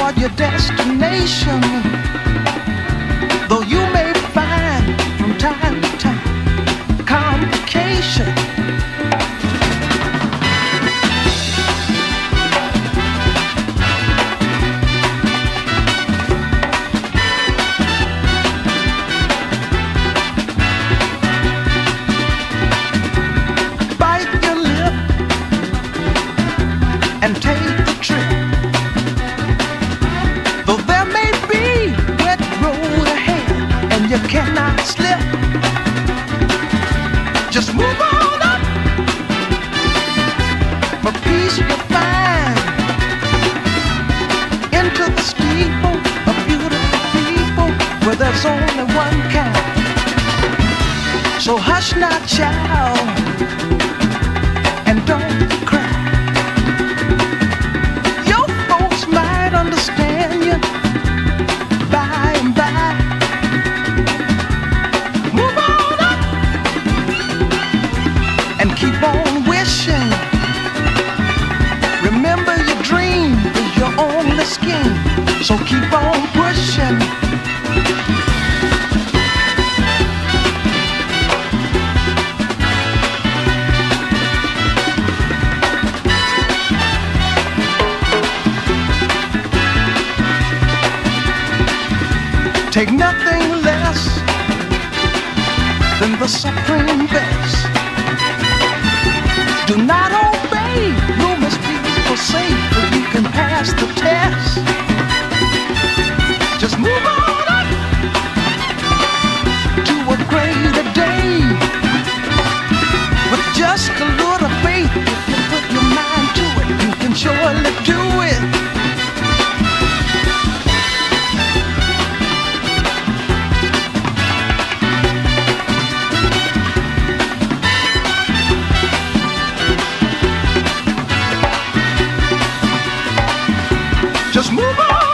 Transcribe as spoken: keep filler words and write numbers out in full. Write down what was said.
toward your destination. Though you may find from time to time complication. Bite your lip and take the trip. Though there may be wet road ahead and you cannot slip, just move on up. For peace you'll find into the steeple of beautiful people where there's only one kind. So hush not, child, and don't cry. Your folks might understand you by and by. Move on up and keep on wishing. Remember, your dream is your only scheme, so keep on pushing. Take nothing less than the supreme best. Do not obey rumors people say, but you can pass the test. Just move on up to a greater day. With just a little faith, if you put your mind to it, you can surely do it. Just move on.